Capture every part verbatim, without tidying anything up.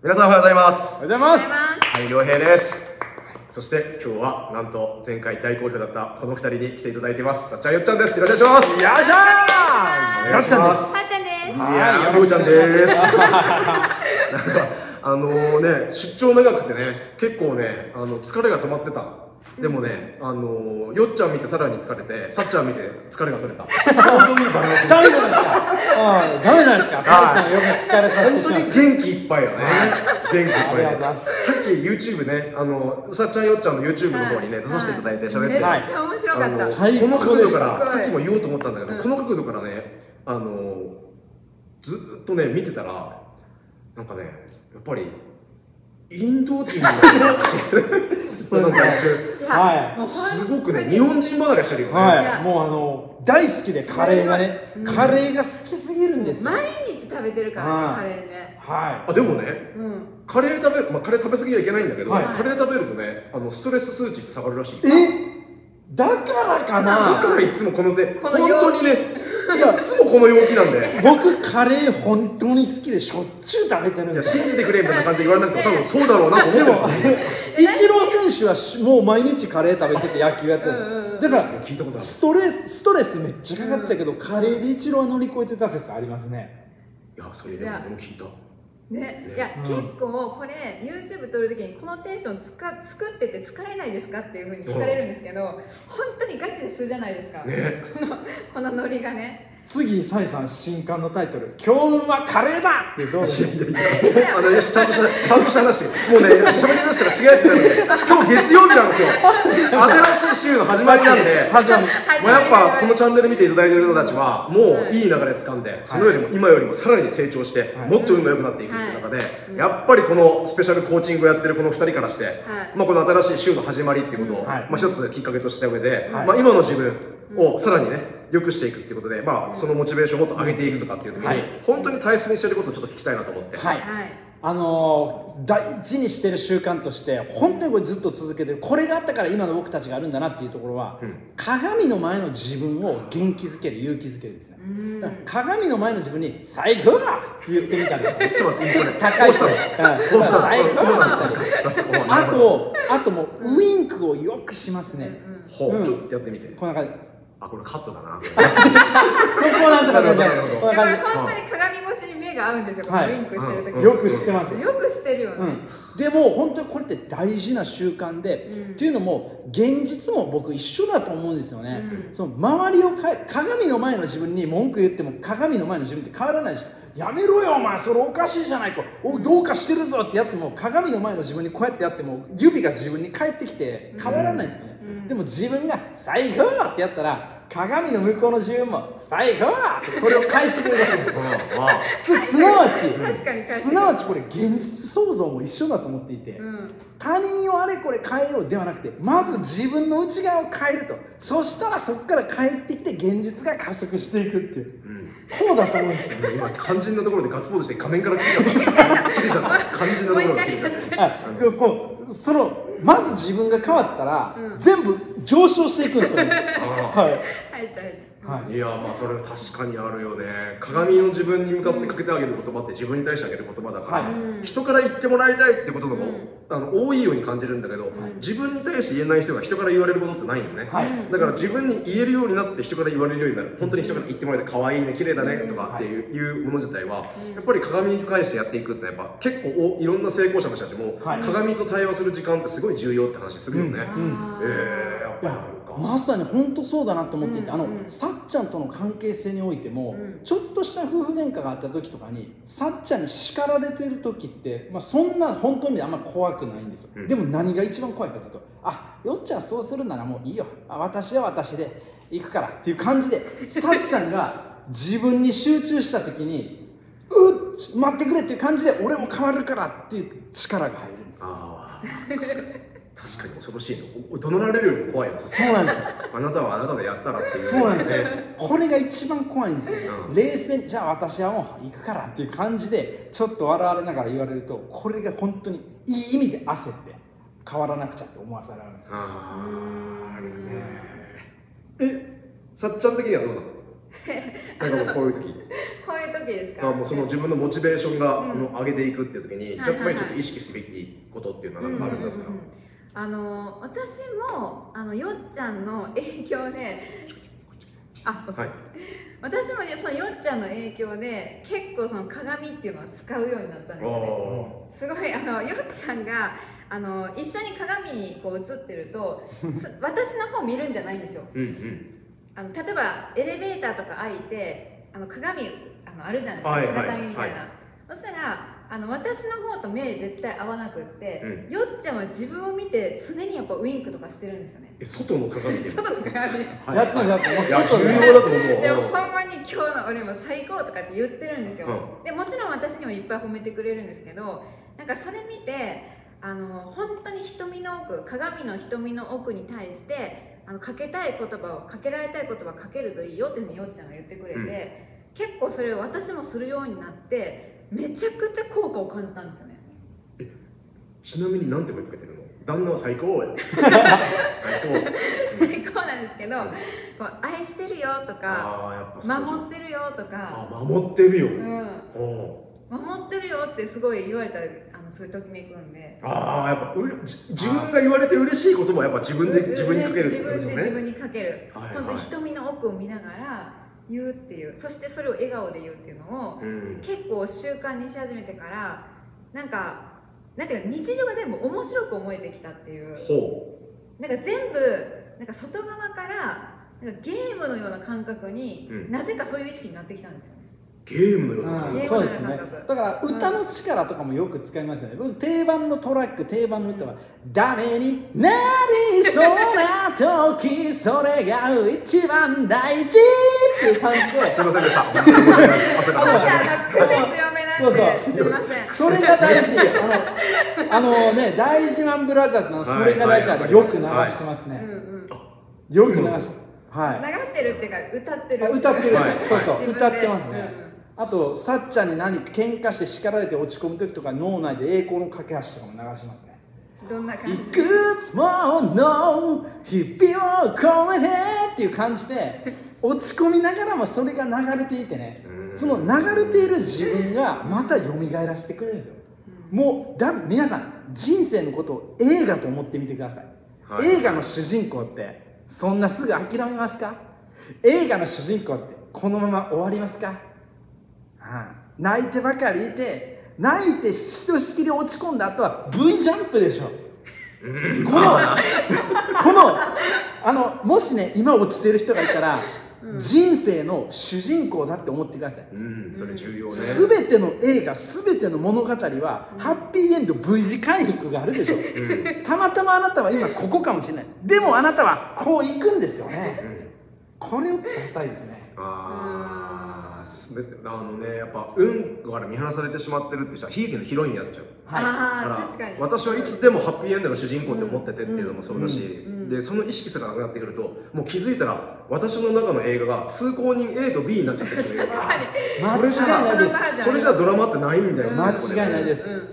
皆さんおはようございます。 おはようございます。 はい、良平です。そして今日はなんと前回大好評だったこのふたりに来ていただいてます。さっちゃん、よっちゃんです。よろしくお願いします。 よっしゃー。 よっちゃんです。 さっちゃんです。 はい、よっちゃんです。なんかあのね、出張長くてね、結構ね、あの疲れが溜まってた。でもね、あのよっちゃん見てさらに疲れて、さっちゃん見て疲れが取れた。ちょうどいいバランス。 ダメじゃないですか。ああ、ダメじゃないですか。さっさんよく疲れさせてしまう。 本当に元気いっぱいよね。元気いっぱい。 ありがとうございます。 さっき YouTube ね、あのさっちゃんよっちゃんの YouTube の方にね出させていただいて喋って、 めっちゃ面白かった。 この角度からさっきも言おうと思ったんだけど、この角度からね、あのずっとね見てたらなんかね、やっぱりインド人のなんか一瞬、はい、すごくね日本人離れしてるよね。 はい、もうあの大好きでカレーがね、カレーが好きすぎるんですよ。 毎日食べてるからね、カレーね。 はい。あ、でもね、カレー食べる、まあカレー食べ過ぎはいけないんだけど、カレー食べるとね、あのストレス数値って下がるらしい。 え？だからかな。 だからいつもこので本当にね。いや、いつもこの陽気なんで。 僕カレー本当に好きでしょっちゅう食べてるんです。 いや、信じてくれみたいな感じで言われなくても多分そうだろうなと思ってる。でもイチロー選手はもう毎日カレー食べてて野球やってる。だからストレスストレスめっちゃかかってたけど、カレーでイチローは乗り越えてた説ありますね。 いや、それでも俺も聞いた。 ね、いや、うん、結構これ YouTube 撮るときにこのテンションつか作ってて疲れないですかっていうふうに聞かれるんですけど、本当にガチでするじゃないですか、ね、このこのノリがね。 次、サイさん新刊のタイトル「今日はカレーだ!」ってどうですか？ あのよし、ちゃんとしたちゃんとした話、もうね、喋りましたら違うやつなんで、今日月曜日なんですよ。新しい週の始まりなんで、始まり。もうやっぱこのチャンネル見ていただいている人たちはもういい流れ掴んで、そのよりも今よりもさらに成長してもっと運が良くなっていくっていう中で、やっぱりこのスペシャルコーチングをやってるこのふたりからして、まあこの新しい週の始まりっていうことをまあ一つきっかけとした上で、まあ今の自分をさらにね良くしていくっていうことで、まあそのモチベーションをもっと上げていくとかっていう時に本当に大切にしてることをちょっと聞きたいなと思って。 はい、あのー、大事にしてる習慣として本当にこれずっと続けてる、これがあったから今の僕たちがあるんだなっていうところは、うん、鏡の前の自分を元気づける、勇気づけるんですね。鏡の前の自分に「最高だ!」って言ってみたりとか、 ちょっと待って、 高い人こうしたの最高だって言ったり、あとあともうウインクをよくしますね。 ほう、ちょっとやってみて。 こんな感じ。 あ、これカットだな。 そこなんとか大丈夫。 だから本当に鏡越しに目が合うんですよ。ウインクしてる時。 よく知ってます。 よくしてるよね。 でも本当にこれって大事な習慣で、っていうのも現実も僕一緒だと思うんですよね。その周りをか鏡の前の自分に文句言っても鏡の前の自分って変わらないし、やめろよお前それおかしいじゃないか、おどうかしてるぞってやっても鏡の前の自分にこうやってやっても指が自分に返ってきて変わらないですよね。でも自分が最高ってやったら鏡の向こうの自分も最高ってこれを返してくれるわけです。すなわちすなわちこれ現実創造も一緒だと思っていて、うん、他人をあれこれ変えようではなくて、まず自分の内側を変えると、そしたらそこから帰ってきて現実が加速していくっていう、うん、こうだと思うんですよね。 今肝心なところでガッツポーズして画面から切れちゃった切れちゃった肝心なところで切れちゃったこうそのまず自分が変わったら、うん、全部上昇していくんですよね。はいはい、いやまあそれは確かにあるよね。鏡の自分に向かってかけてあげる言葉って自分に対してあげる言葉だから、はい、人から言ってもらいたいってことのも、うん、あの多いように感じるんだけど、はい、自分に対して言えない人が人から言われることってないよね、はい、だから自分に言えるようになって人から言われるようになる、本当に人から言ってもらえて可愛いね綺麗だねとかっていう、はい、いうもの自体はやっぱり鏡に返してやっていくってやっぱ結構いろんな成功者の人たちも、はい、鏡と対話する時間ってすごい重要って話するよね。うんうん、えー、やっぱりあるまさに本当そうだなと思っていて、あのさっちゃんとの関係性においても、うん、ちょっとした夫婦喧嘩があった時とかにさっちゃんに叱られてる時って、まあ、そんな本当にあんま怖くないんですよ、うん、でも何が一番怖いかというと、あよっちゃんそうするならもういいよ、あ私は私で行くからっていう感じでさっちゃんが自分に集中した時にうっ待ってくれっていう感じで俺も変わるからっていう力が入るんですよ。あ確かに恐ろしいの。怒鳴られるよりも怖いよ。 そうなんですよ。 あなたはあなたでやったらっていう。 そうなんですね。これが一番怖いんですよ。うん、冷静にじゃあ私はもう行くからっていう感じでちょっと笑われながら言われると、これが本当にいい意味で焦って変わらなくちゃって思わされるんですよ。 ああ、あるね。え、さっちゃん的にはどうなの？なんかこういう時。 こういう時ですか？ あもうその自分のモチベーションが、うん、の上げていくっていう時に、 はいはいはい、 やっぱりちょっと意識すべきことっていうのは何かあるんだったら、 あの私もあのよっちゃんの影響であ、はい、私もそのよっちゃんの影響で結構その鏡っていうのは使うようになったんですね。すごいあのよっちゃんがあの一緒に鏡にこう映ってると私の方見るんじゃないんですよ。うん、うん、あの例えばエレベーターとか開いてあの鏡あのあるじゃないですか、姿見みたいな、はい、そしたらあの私の方と目絶対合わなくって、うん、よっちゃんは自分を見て常にやっぱウインクとかしてるんですよね。 え、外の鏡で外の鏡やってますやってます。 外重要だと思う。 でもほんまに今日の俺も最高とかって言ってるんですよ、うん、でもちろん私にもいっぱい褒めてくれるんですけど、なんかそれ見てあの本当に瞳の奥、鏡の瞳の奥に対してあのかけたい言葉をかけられたい言葉をかけるといいよっていうふうによっちゃんが言ってくれて、うん、結構それを私もするようになってめちゃくちゃ効果を感じたんですよね。 え、ちなみに何て声かけてるの？旦那は最高最高最高なんですけど、こう愛してるよとか、あやっぱ守ってるよとか、 あ守ってるよ、うん、 守ってるよってすごい言われたらあのそういうときめくんで、 ああやっぱう自分が言われて嬉しい言葉はやっぱ自分で自分にかけるってことですよね。 自分で自分にかける、はいはい、本当に瞳の奥を見ながら言うっていう、そしてそれを笑顔で言うっていうのを、うん、結構習慣にし始めてからなんかなんていうか日常が全部面白く思えてきたっていう。ほう。なんか全部なんか外側からなんかゲームのような感覚に、うん、なぜかそういう意識になってきたんですよね。 ゲームのような感覚。 そうですね。だから歌の力とかもよく使いますよね。僕定番のトラック、定番の歌はダメになりそうな時それが一番大事っていう感じで。 すいませんでした。 朝から癖強めなんですいません。 それが大事。あのあのね大事マンブラザーズのそれが大事はよく流してますね。よく流して。はい。 流してるっていうか歌ってる。 歌ってる。そうそう歌ってますね。あとさっちゃんに何か喧嘩して叱られて落ち込む時とか脳内で栄光の架け橋とかも流しますね。 どんな感じ？いくつもの日々を超えてっていう感じで落ち込みながらもそれが流れていてね、その流れている自分がまた蘇らせてくれるんですよ。もうだ皆さん人生のことを映画と思ってみてください、はい、映画の主人公ってそんなすぐ諦めますか？映画の主人公ってこのまま終わりますか？泣いてばかりいて泣いてひとしきり落ち込んだ後は V ジャンプでしょ。このこのあのもしね今落ちてる人がいたら、うん、人生の主人公だって思ってください、 うん、それ重要ね。 全ての映画全ての物語は、うん、ハッピーエンド V 字回復があるでしょ、うん、たまたまあなたは今ここかもしれない。でもあなたはこう行くんですよね、うん、これを伝えたいですね。 ああのね、やっぱ運から見放されてしまってるって人は悲劇のヒロインになっちゃう、 はい、あ確かに私はいつでもハッピーエンドの主人公って思っててっていうのもそうだし、うんうん、でその意識すらなくなってくるともう気づいたら私の中の映画が通行人 A と B になっちゃってるっていうかそれじゃそれじゃドラマってないんだよね。 間違いないです、うんうん、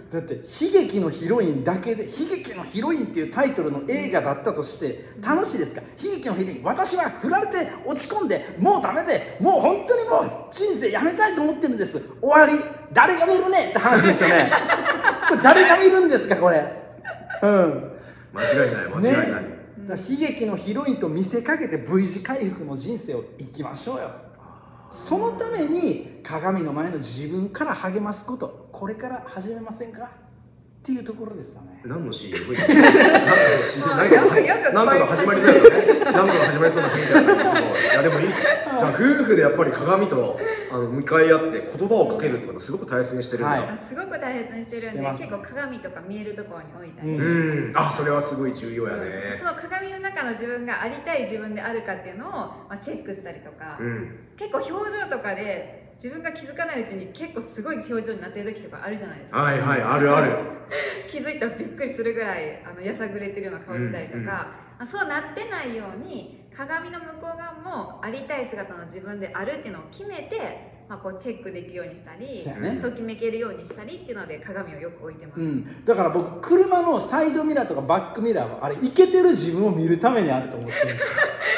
だって悲劇のヒロインだけで悲劇のヒロインっていうタイトルの映画だったとして楽しいですか？悲劇のヒロイン、私は振られて落ち込んでもうダメでもう本当にもう人生やめたいと思ってるんです、終わり、誰が見るねって話ですよねこれ誰が見るんですかこれ。うん間違いない間違いない、ね、 だ悲劇のヒロインと見せかけて V 字回復の人生を生きましょうよ。そのために鏡の前の自分から励ますこと、これから始めませんかっていうところですよね。 何の シーエム？ 何の シーエム？ 何とか始まりそうだね。何とか始まりそうな雰囲気だったんですけど、いやでもいい。じゃあ夫婦でやっぱり鏡とあの向かい合って言葉をかけるってことすごく大切にしてるんだ、 はい、すごく大切にしてるんで、結構鏡とか見えるところに置いたり、 うん、あそれはすごい重要やね、 うん、その鏡の中の自分がありたい自分であるかっていうのを、まあ、チェックしたりとか、うん、結構表情とかで自分が気づかないうちに結構すごい表情になってる時とかあるじゃないですか。 はいはいあるある気づいたらびっくりするぐらいあのやさぐれてるような顔したりとか、うんうん、そうなってないように鏡の向こう側もありたい姿の自分であるっていうのを決めて、まあ、こうチェックできるようにしたり、ね、ときめけるようにしたりっていうので鏡をよく置いてます、うん、 だから僕車のサイドミラーとかバックミラーはあれイケてる自分を見るためにあると思ってるんです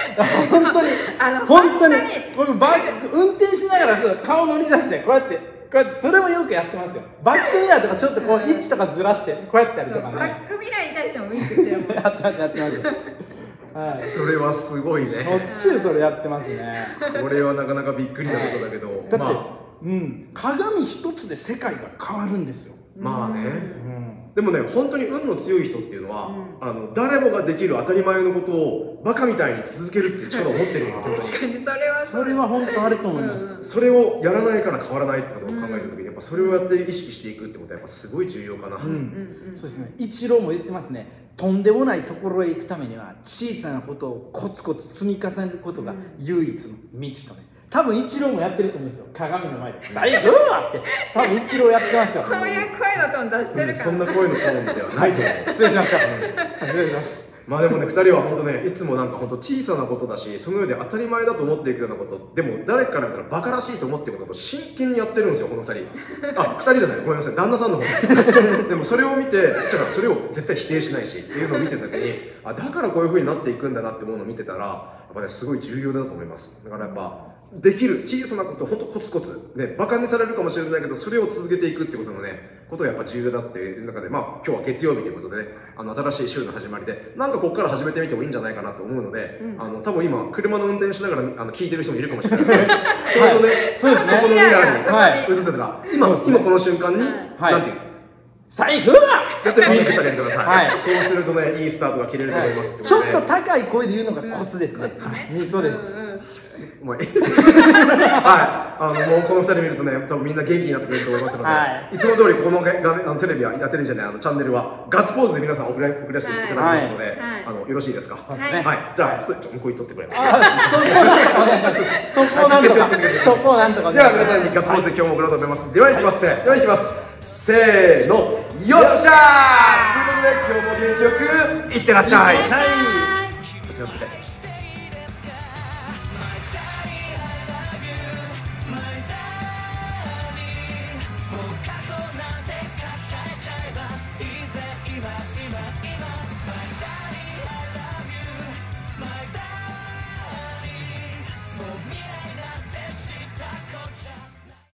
本当にあの本当に本僕バック運転しながらちょっと顔乗り出してこうやってこうやってそれもよくやってますよ。バックミラーとかちょっとこう位置とかずらしてこうやったりとかバねックミラーに対してもウインクしてるもん。 やってますやってますはいそれはすごいね。 しょっちゅうそれやってますね。 これはなかなかびっくりなことだけど、 だって、 まあうん、鏡一つで世界が変わるんですよ。 まあね、 うんでもね本当に運の強い人っていうのは、あの誰もができる当たり前のことをバカみたいに続けるっていう力を持ってるよ。 確かにそれはそれは本当あると思います。 それをやらないから変わらないってことを考えた時にやっぱそれをやって意識していくってことはやっぱすごい重要かな。 うんそうですね。イチローも言ってますね。とんでもないところへ行くためには小さなことをコツコツ積み重ねることが唯一の道とね。多分イチローもやってると思うんですよ。鏡の前で最後はって多分イチローやってますよ。 そういう声のトーン出してるから。 そんな声のトーンではないと思う。 失礼しました失礼しました。 まあでもねふたりは本当ねいつもなんか本当小さなことだしその上で当たり前だと思っていくようなことでも誰かから見たらバカらしいと思っていることを真剣にやってるんですよこのふたり。あふたりじゃないごめんなさい旦那さんの方でもそれを見てちっちゃなそれを絶対否定しないしっていうのを見てた時にあだからこういう風になっていくんだなって思うのを見てたらやっぱねすごい重要だと思います。だからやっぱできる小さなこと本当コツコツねバカにされるかもしれないけどそれを続けていくってことのねことがやっぱ重要だっていう中でまあ今日は月曜日ということでねあの新しい週の始まりでなんかここから始めてみてもいいんじゃないかなと思うので、うん、あの多分今車の運転しながらあの聞いてる人もいるかもしれないのでちょうどね、はい、そうですねそこのミラーに、はい、映ってたら今、ね、今この瞬間に、はい、なんていう財布はやってウインクしてあげてください、はい、そうするとねいいスタートが切れると思います、はい、 ちょっと高い声で言うのがコツですね、うん、はい、そうです、うんはい、あのもうこのふたり見るとね、多分みんな元気になってくれると思いますので、はい、いつも通りこの画面あのテレビは、いやテレビじゃないあのチャンネルはガッツポーズで皆さん送り送り出していただきますので、はい、あのよろしいですか。はい、はい、じゃあちょっと向こうに取ってくれ。そこなんとか、そこなんとか。 では皆さんにガッツポーズで今日も送ろうと思います。では行きます。では行きます。せーの、よっしゃー。ということで今日も元気よくいってらっしゃい。お気をつけて。